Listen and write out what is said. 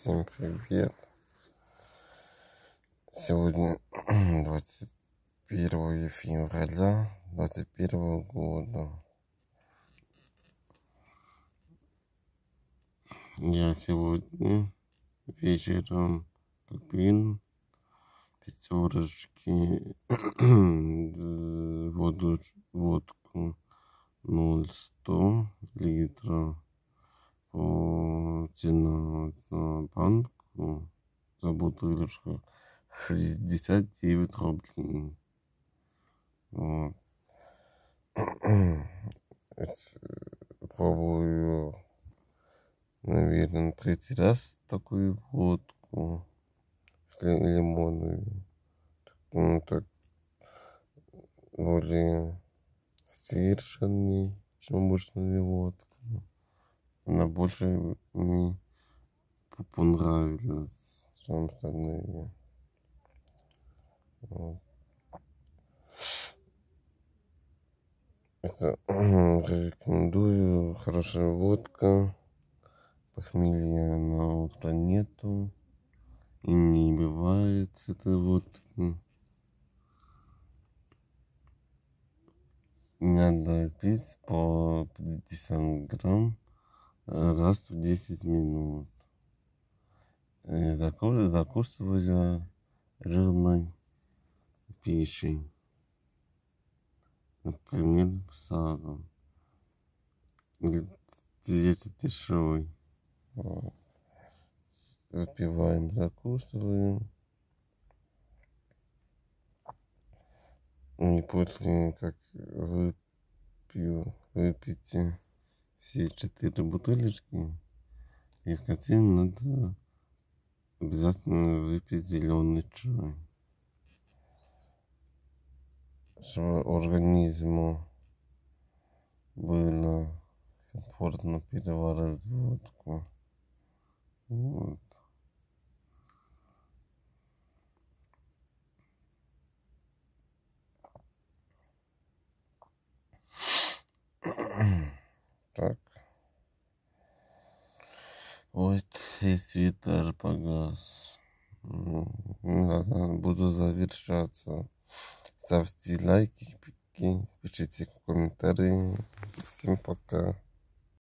Всем привет! Сегодня 21 февраля 2021 года. Я сегодня вечером купил пятерочки водку 0,100 литров. Цена за банку, за бутылочку 69 рублей. Вот. Пробую, наверное, третий раз такую водку лимонную. Ну, так более совершенней, чем обычная водка. Она больше мне понравилась, чем остальные. Вот. Это рекомендую. Хорошая водка. Похмелья на утро нету. И не бывает с этой водки. Надо пить по 50 грамм раз в 10 минут. Закусывая жирной пищей. Например, садом. Или где-то дешевый. Выпиваем, закусываем. И после как выпейте все 4 бутылочки, и в конце надо обязательно выпить зеленый чай, чтобы организму было комфортно переваривать водку. Вот. Так. Вот и свитер погас. Буду завершаться. Ставьте лайки, пишите комментарии. Всем пока.